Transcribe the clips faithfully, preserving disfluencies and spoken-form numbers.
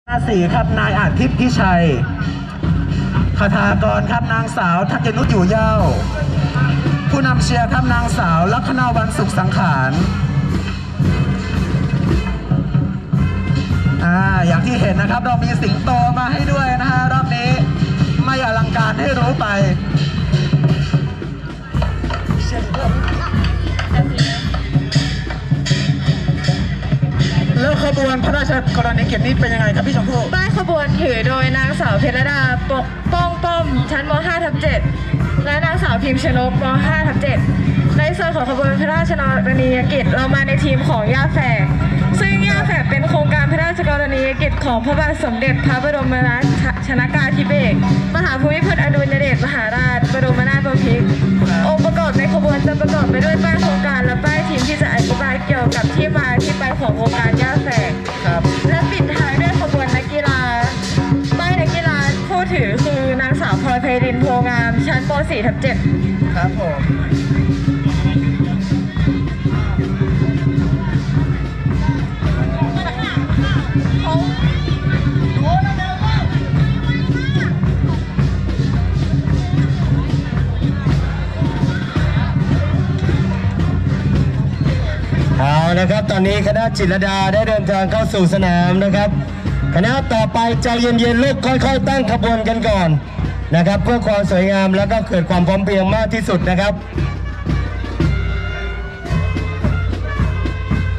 ราศีครับนายอาทิตย์พิชัยคาถากรครับนางสาวทักยนุชอยู่เย้าผู้นำเชียร์ครับนางสาวลัคนาวันสุขสังขารอ่าอย่างที่เห็นนะครับเรามีสิงโตมาให้ด้วยนะฮะรอบนี้ไม่อลังการให้รู้ไปแล้วขบวนพระราชกรณียกิจนี้เป็นยังไงครับพี่ชมพู่ป้ายขบวนถือโดยนางสาวเพชรดาปกป้องป้อมชั้นม ห้าทับเจ็ด และนางสาวพิมพ์ชนกม ห้าทับเจ็ด ในส่วนของขบวนพระราชกรณียกิจเรามาในทีมของย่าแฝกซึ่งย่าแฝกเป็นโครงการพระราชกรณียกิจของพระบาทสมเด็จพระบรมราชนกาธิเบศรมหาภูมิพลอดุลยเดชมหาราชบรมนาถบพิตรองค์ประกอบในขบวนจะประกอบไปด้วยป้ายโครงการและป้ายทีมที่จะอธิบายเกี่ยวกับที่มาที่ไปของโครงการย่าแฝกและปิดท้ายด้วยขบวนนักกีฬาป้ายนักกีฬาผู้ถือคือนางสาวพลอยไพรินทร์โพงามชั้นป สี่ทับเจ็ดครับผมเอานะครับตอนนี้คณะจิตรลดาได้เดินทางเข้าสู่สนามนะครับคณะต่อไปใจเย็นๆลูกค่อยๆตั้งขบวนกันก่อนนะครับเพื่อความสวยงามแล้วก็เกิดความพร้อมเพรียงมากที่สุดนะครับ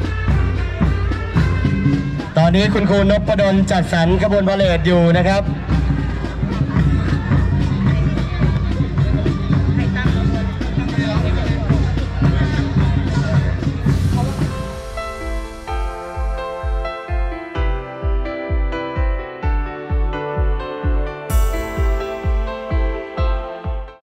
ตอนนี้คุณครูนพดลจัดสรรขบวนพาเหรดอยู่นะครับ